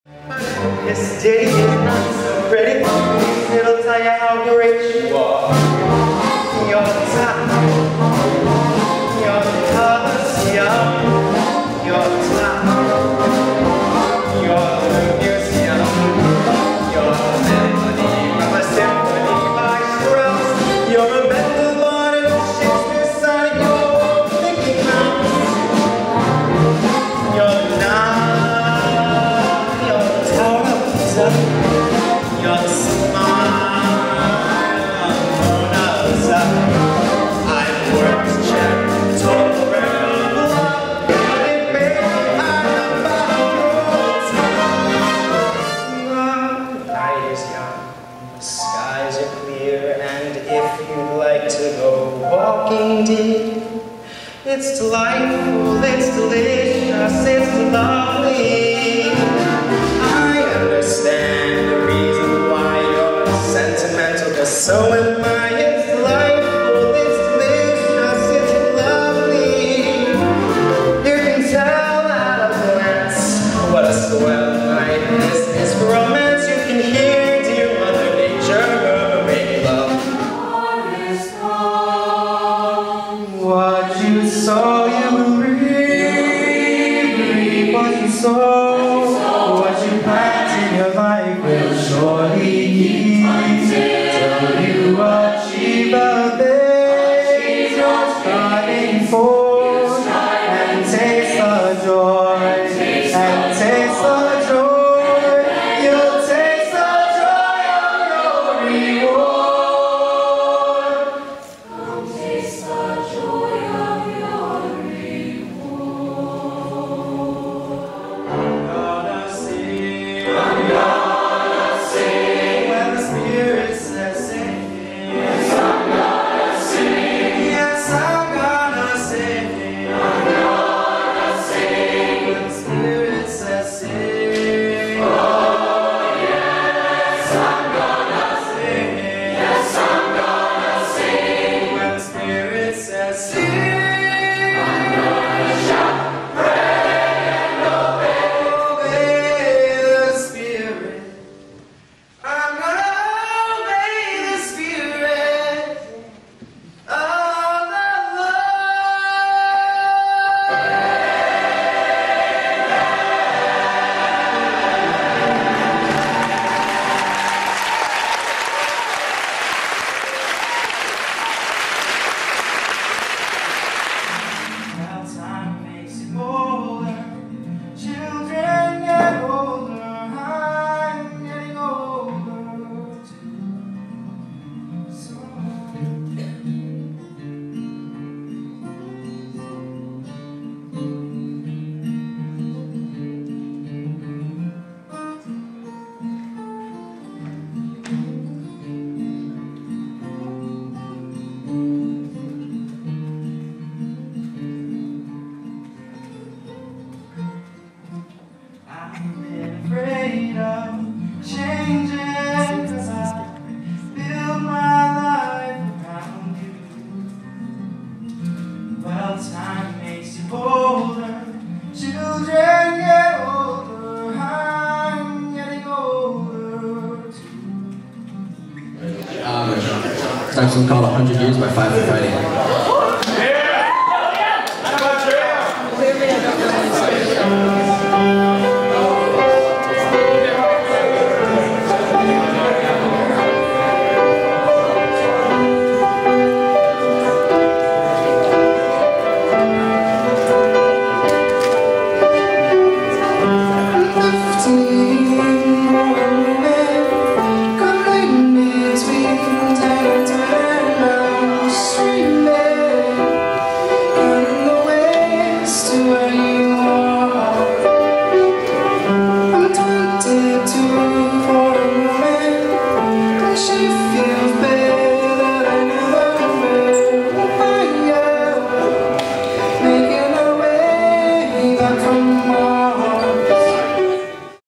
This day is not so pretty. It'll tell you how great you are. Your top, your colors, your top, your museum, your melody of a symphony by Strauss. You're a mental body of Shakespeare's sonnet. You're Mickey Mouse. You're not. Your smile, I've worked, checked, told around love, but it made me out of the night is young, the skies are clear, and if you'd like to go walking, dear, it's delightful, it's delicious, it's lovely. I understand the reason why you're sentimental, 'cause so am I. It's delightful, it's delicious, it's lovely. You can tell at a glance what a swell night this is for romance. You can hear dear Mother Nature make love. What you sow, you will reap. What you sow, what you plant in your life will surely yield till you achieve the things you're striving for, and taste the joy, and taste the joy. You'll taste the joy of your reward. You'll taste the joy of your reward. I'm gonna sing when the Spirit says sing. Yes, I'm gonna sing. Yes, I'm gonna sing. I'm gonna sing when the Spirit says sing. Oh, yes, I'm gonna sing. Yes, I'm gonna sing when the Spirit says sing. I'm gonna shout, pray, and obey the Spirit. I'm gonna obey the Spirit of the Lord. Now time makes you older, children get older, I'm getting older too. So I've been afraid of changing, 'cause I build my life around you. Well, time makes you older, children get older, I'm getting older too. It's actually called 100 Years by Five for Fighting.